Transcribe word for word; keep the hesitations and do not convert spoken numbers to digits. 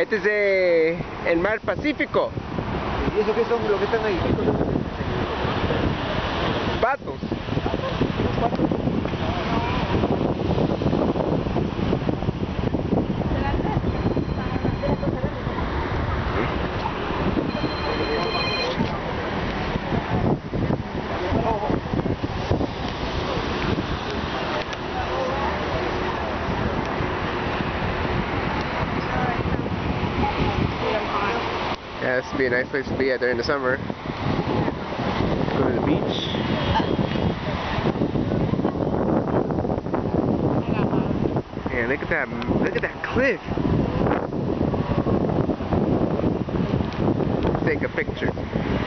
Este es de el mar Pacífico. ¿Y eso qué son lo que están ahí? ¿Qué cosas son? Patos. Yeah, this would be a nice place to be at during the summer. Go to the beach. Man, look at that! Look at that cliff. Let's take a picture.